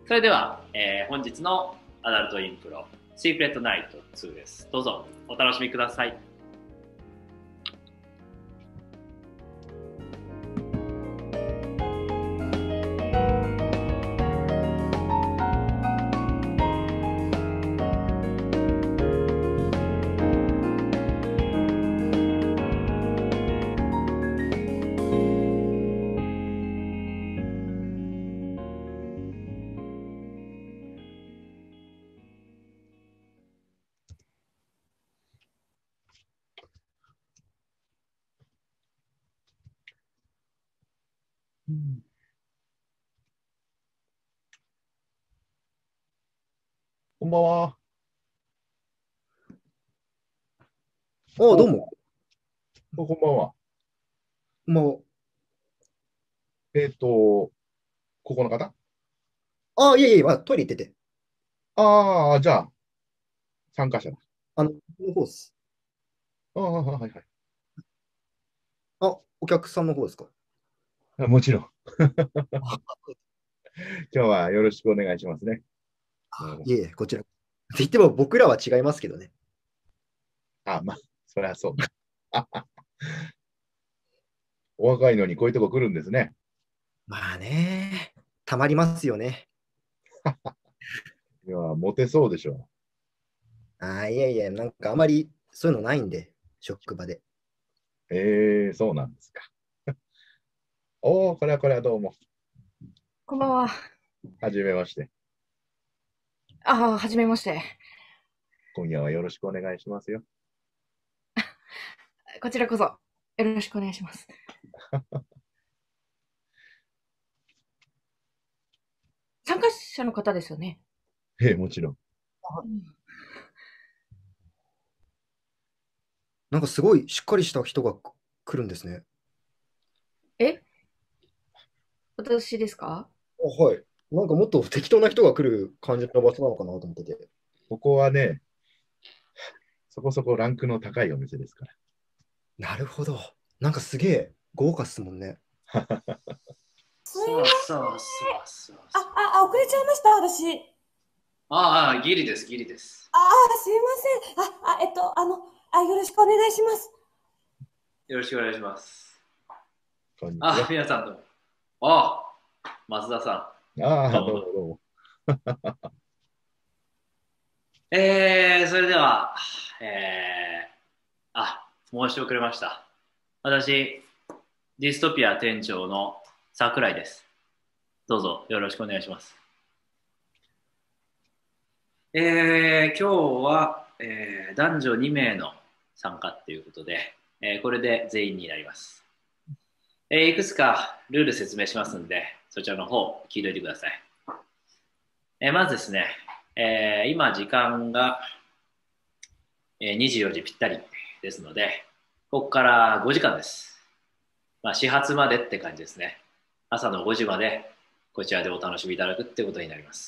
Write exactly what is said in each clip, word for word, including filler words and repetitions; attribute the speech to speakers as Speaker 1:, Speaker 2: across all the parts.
Speaker 1: それでは、えー本日のアダルトインプロ、シークレットナイトツーです。どうぞお楽しみください。
Speaker 2: うん、こんばんは。
Speaker 3: ああ、ど
Speaker 2: お、
Speaker 3: うも。
Speaker 2: こんばんは。
Speaker 3: も
Speaker 2: えっと、ここの方。
Speaker 3: う、ああ、いえいえ、まあ、トイレ行ってて。
Speaker 2: ああー、じゃあ、参加者だ。
Speaker 3: あの、この方です。
Speaker 2: ああ、はいはい。
Speaker 3: あ、お客さんの方ですか？
Speaker 2: あ、もちろん。
Speaker 3: あ、
Speaker 2: 今日はよろしくお願いしますね。うん、
Speaker 3: いえいえ、こちら。って言っても僕らは違いますけどね。
Speaker 2: あ、まあ、そりゃそうか。お若いのにこういうとこ来るんですね。
Speaker 3: まあね、たまりますよね。
Speaker 2: いや、モテそうでしょ
Speaker 3: ああ、いえいえ、なんかあまりそういうのないんで、職場で。
Speaker 2: う。ええ、そうなんですか。おお、これはこれはどうも。
Speaker 4: こんばんは。
Speaker 2: はじめまして。
Speaker 4: ああ、はじめまして。
Speaker 2: 今夜はよろしくお願いしますよ。
Speaker 4: こちらこそ、よろしくお願いします。参加者の方ですよね。
Speaker 2: ええ、もちろん。
Speaker 4: うん、
Speaker 3: なんかすごいしっかりした人がく来るんですね。
Speaker 4: え私ですか？
Speaker 3: あ、はい。なんかもっと適当な人が来る感じの場所なのかなと思ってて。
Speaker 2: ここはね、そこそこランクの高いお店ですか
Speaker 3: なるほど。なんかすげえ豪華っすもんね。
Speaker 2: ら。
Speaker 4: すいません。
Speaker 1: そうそうそうそう
Speaker 4: あ、
Speaker 1: そう。
Speaker 4: あ、あ、遅れちゃいました、私。
Speaker 1: ああ、ギリです、ギリです。
Speaker 4: ああ、すいません。あ、あ、えっと、あの、あ、よろしくお願いします。
Speaker 1: よろしくお願いします。あ、
Speaker 2: こんにちは。
Speaker 1: 皆さんどうも。あ、松田さん、
Speaker 2: ああ、
Speaker 1: どうもどうも。
Speaker 2: どうもどうも。
Speaker 1: えー、それでは、えー、あ、申し遅れました。私、ディストピア店長の桜井です。どうぞよろしくお願いします。えー、今日は、えー男女に名の参加ということで、えーこれで全員になります。えーいくつかルール説明しますんで、そちらの方聞いておいてください。えーまずですね、えー今時間が、えーにじゅうよじぴったりですので、ここからごじかんです。まあ、始発までって感じですね。朝のごじまでこちらでお楽しみいただくってことになります。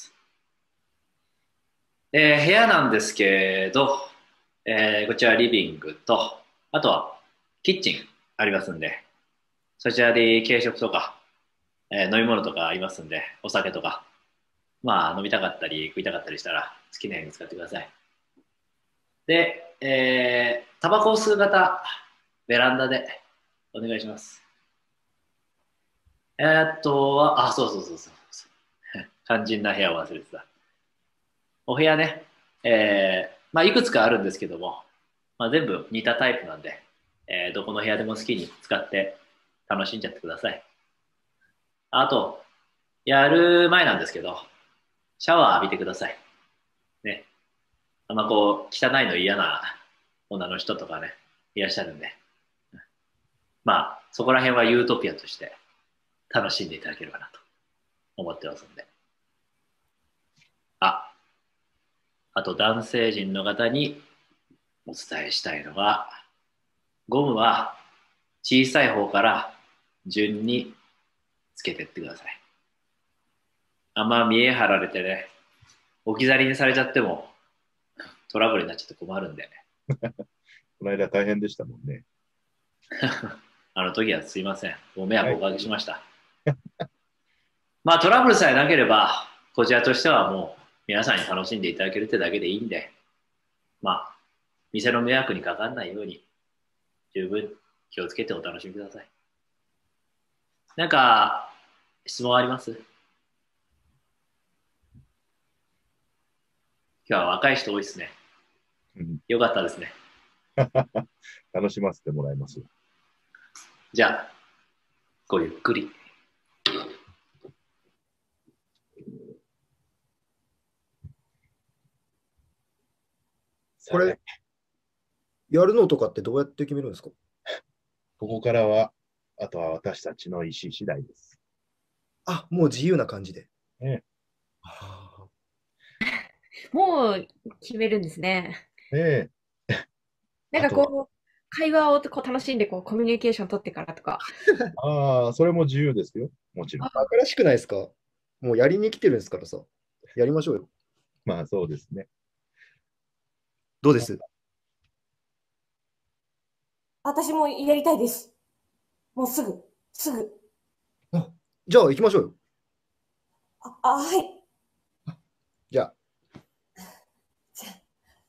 Speaker 1: えー部屋なんですけど、えーこちらリビングと、あとはキッチンありますんで、そちらで軽食とか、えー飲み物とかありますんで、お酒とか、まあ飲みたかったり食いたかったりしたら好きなように使ってください。で、えー、タバコを吸う方、ベランダでお願いします。えーっとは、あ、そうそうそうそうそう。肝心な部屋を忘れてた。お部屋ね、えー、まあいくつかあるんですけども、まあ、全部似たタイプなんで、えーどこの部屋でも好きに使って楽しんじゃってください。あと、やる前なんですけど、シャワー浴びてください。ね。あんまこう、汚いの嫌な女の人とかね、いらっしゃるんで、まあ、そこら辺はユートピアとして楽しんでいただければなと思ってますんで。あ、あと男性陣の方にお伝えしたいのは、ゴムは小さい方から順につけてってください。あんま見え張られてね、置き去りにされちゃってもトラブルになっちゃって困るんで、
Speaker 2: この間大変でしたもんね。
Speaker 1: あの時はすいません。ご迷惑
Speaker 2: はい。
Speaker 1: をおかけしました。まあトラブルさえなければ、 こちらとしてはもう皆さんに楽しんでいただけるってだけでいいんで、まあ、店の迷惑にかかんないように十分気をつけてお楽しみください。なんか、質問あります？今日は若い人多いですね。
Speaker 2: うん
Speaker 1: よかったですね。
Speaker 2: 楽しませてもらいますよ。
Speaker 1: じゃあ、ごゆっくり。
Speaker 3: これ
Speaker 2: さあね、
Speaker 3: やるのとかってどうやって決めるんですか？
Speaker 2: ここからは、あとは私たちの意思次第です。
Speaker 3: あ、もう自由な感じで。
Speaker 2: ね
Speaker 3: は
Speaker 5: もう決めるんですね。
Speaker 2: え、ねえ、
Speaker 5: なんか
Speaker 2: あとは、
Speaker 5: こう、会話をこう楽しんでこうコミュニケーション取ってからとか。
Speaker 2: ああ、それも自由ですよ。もちろん。
Speaker 3: あ、バカらしくないですか？もうやりに来てるんですからさ。やりましょうよ。
Speaker 2: まあそうですね。
Speaker 3: どうです？
Speaker 4: 私もやりたいです。もうすぐ、すぐ。
Speaker 3: あ、じゃあ行きましょうよ。
Speaker 4: あ、あはい。
Speaker 3: じゃあ。
Speaker 4: じゃ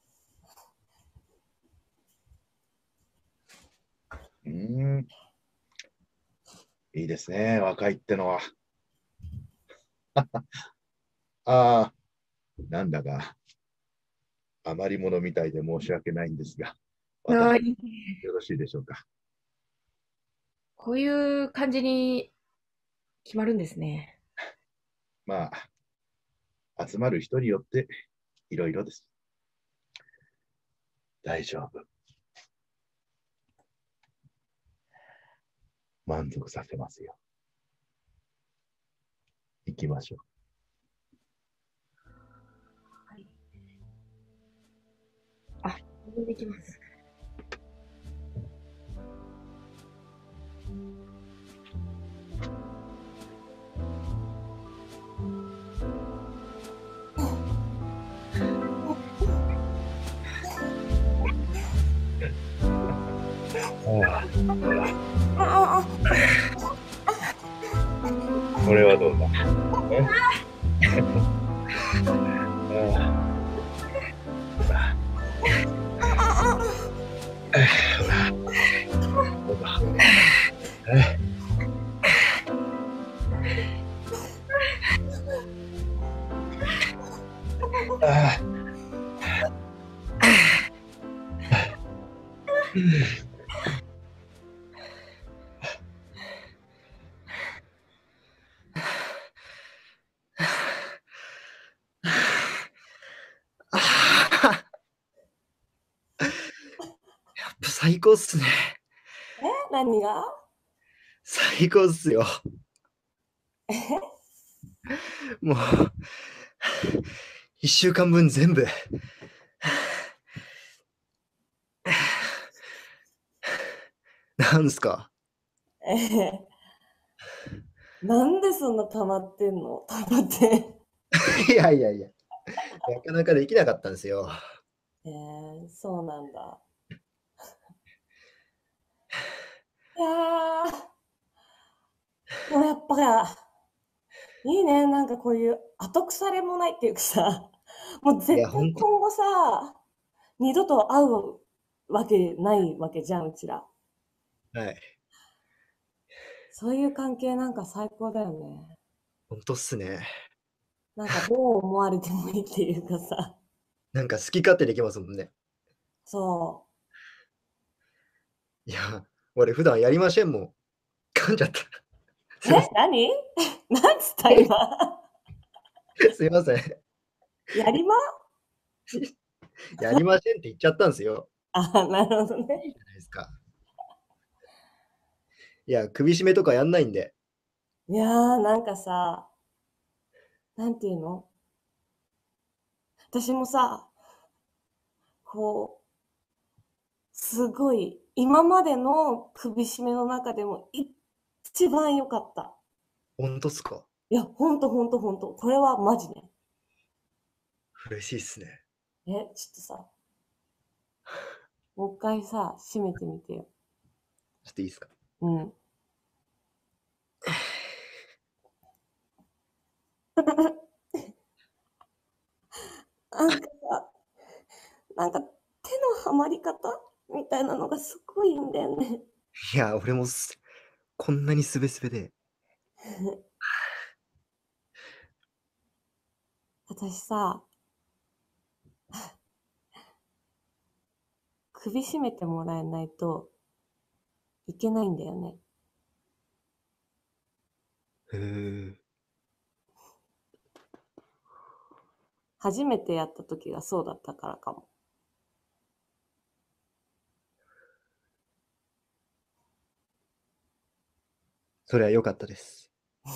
Speaker 2: うーん、いいですね。若いってのは。ああ、なんだか、余り物みたいで申し訳ないんですが、私、
Speaker 5: あーいい
Speaker 2: よろしいでしょうか。
Speaker 5: こういう感じに決まるんですね。
Speaker 2: まあ、集まる人によっていろいろです。大丈夫。満足させますよ。行きましょう。
Speaker 5: あ、できます。
Speaker 4: あ、あ、あ、
Speaker 2: これはどうだ。えどうだ。えあ
Speaker 3: あやっぱ最高っすね。
Speaker 4: え何が？
Speaker 3: 最高っすよ。
Speaker 4: え
Speaker 3: もう、一週間分全部。なんすか？
Speaker 4: ええなんでそんな溜まってんの？溜まって。
Speaker 3: いやいやいや、なかなかできなかったんですよ。
Speaker 4: えー、そうなんだ。いやー、でもやっぱ、いいね、なんかこういう後腐れもないっていうかさ、もう絶対
Speaker 3: いや、ほんと、
Speaker 4: 今後さ、二度と会うわけないわけじゃん、うちら。
Speaker 3: はい。
Speaker 4: そういう関係なんか最高だよね。
Speaker 3: ほんとっすね。
Speaker 4: なんかどう思われてもいいっていうかさ、
Speaker 3: なんか好き勝手できますもんね。
Speaker 4: そ
Speaker 3: いや、俺普段やりませんもん。噛んじゃった。
Speaker 4: う。
Speaker 3: すいませ
Speaker 4: え何なんつった今。
Speaker 3: ん。すいません。
Speaker 4: やりま
Speaker 3: やりませんって言っちゃったんですよ。
Speaker 4: あ、なるほど
Speaker 3: いい
Speaker 4: ね。
Speaker 3: じゃないですか。いや、首絞めとかやんないんで。
Speaker 4: いやー、なんかさ、なんていうの私もさ、こう、すごい、今までの首絞めの中でも一番良かった。
Speaker 3: ほんとっすか？
Speaker 4: いや、ほんとほんとほんと。これはマジね。
Speaker 3: 嬉しいっすね。
Speaker 4: え、ちょっとさ、もう一回さ、締めてみてよ。
Speaker 3: ちょっといいですか？
Speaker 4: うん。 なんかさ、なんか手のはまり方みたいなのがすごいいいんだよね。
Speaker 3: いや、俺もすこんなにすべすべで。
Speaker 4: 私さ、首絞めてもらえないといけないんだよね。
Speaker 3: へえ。
Speaker 4: 初めてやった時がそうだったからかも。
Speaker 3: それは良かったです。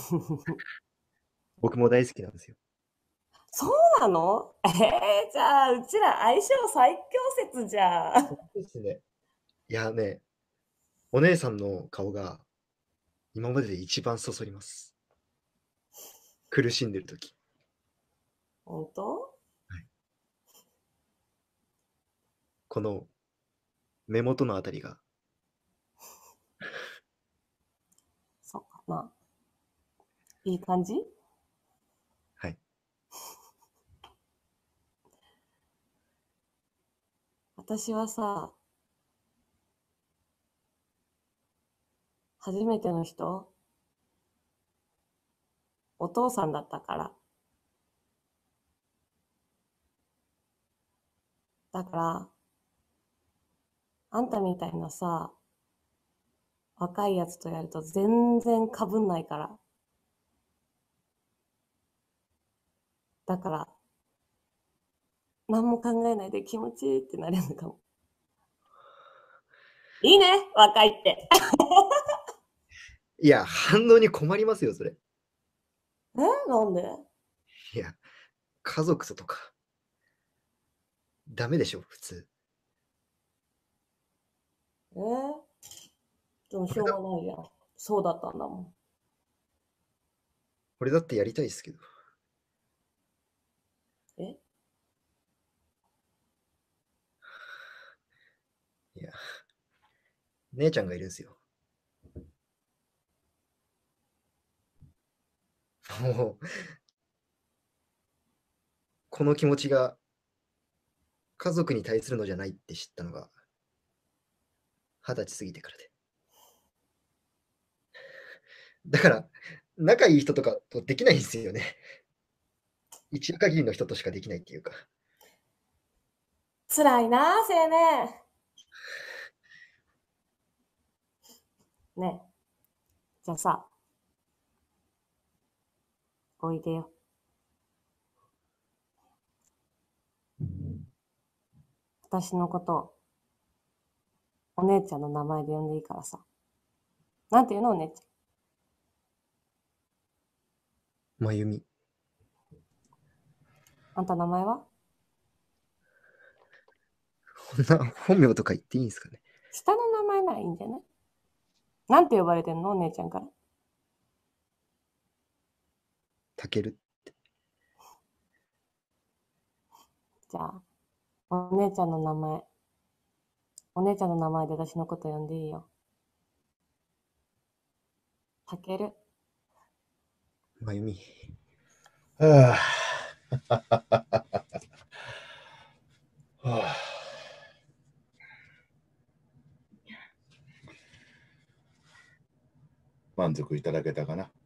Speaker 3: 僕も大好きなんですよ。
Speaker 4: そうなの？えー、じゃあ、うちら相性最強説じゃん。
Speaker 3: そうですね。いやね、お姉さんの顔が今までで一番そそります。苦しんでるとき。
Speaker 4: 本当？
Speaker 3: この目元のあたりが。
Speaker 4: そうかな。いい感じ？
Speaker 3: はい。
Speaker 4: 私はさ、初めての人、お父さんだったから。だから、あんたみたいなさ、若いやつとやると全然被んないから。だから、何も考えないで気持ちいいってなれるのかも。いいね、若いって。
Speaker 3: いや、反応に困りますよ、それ。
Speaker 4: え、なんで？
Speaker 3: いや、家族ととか。ダメでしょ、普通。
Speaker 4: えでもしょうがないやん。そうだったんだもん。
Speaker 3: 俺だってやりたいですけど。
Speaker 4: え？
Speaker 3: いや、姉ちゃんがいるんですよ。もう、この気持ちが家族に対するのじゃないって知ったのが、二十歳過ぎてからで。だから、仲いい人とかとできないんですよね。一夜限りの人としかできないっていうか。
Speaker 4: 辛いな、青年。ねえ。じゃあさ、おいでよ。私のことを、お姉ちゃんの名前で呼んでいいからさ。なんていうの、お姉ち
Speaker 3: まゆみ。
Speaker 4: ゃん。あんた名前は？
Speaker 3: こんな本名とか言っていいんですかね。
Speaker 4: 下の名前ならいいんじゃない？なんて呼ばれてんの、お姉ちゃんから。
Speaker 3: たける。
Speaker 4: じゃあ、お姉ちゃんの名前。お姉ちゃんの名前で私のこと呼んでいいよ。たける。
Speaker 3: まゆみ。
Speaker 2: はあはあ満足いただけたかな。